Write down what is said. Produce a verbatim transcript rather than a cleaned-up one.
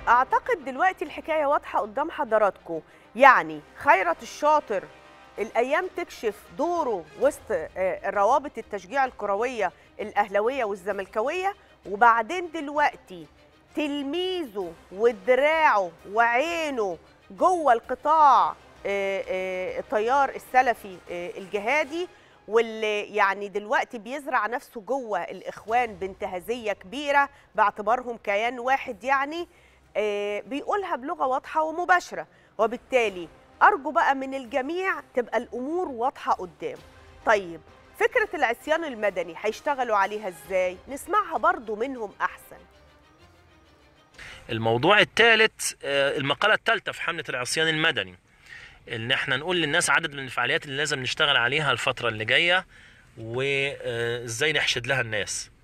اعتقد دلوقتي الحكايه واضحه قدام حضراتكم. يعني خيرت الشاطر الايام تكشف دوره وسط آه، الروابط التشجيع الكرويه الاهلاويه والزملكاويه، وبعدين دلوقتي تلميذه ودراعه وعينه جوه القطاع آه، آه، التيار السلفي آه، الجهادي، واللي يعني دلوقتي بيزرع نفسه جوه الاخوان بانتهازيه كبيره باعتبارهم كيان واحد، يعني آه، بيقولها بلغه واضحه ومباشره. وبالتالي ارجو بقى من الجميع تبقى الامور واضحه قدام. طيب فكره العصيان المدني هيشتغلوا عليها ازاي؟ نسمعها برضو منهم احسن. الموضوع الثالث، المقالة الثالثة في حملة العصيان المدني، ان احنا نقول للناس عدد من الفعاليات اللي لازم نشتغل عليها الفترة اللي جاية، وازاي نحشد لها الناس.